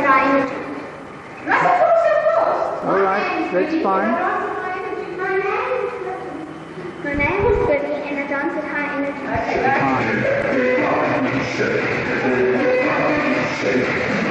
danced high energy. Yes, of course. Alright, that's fine. My name was Brittany and I danced at high energy. Fine.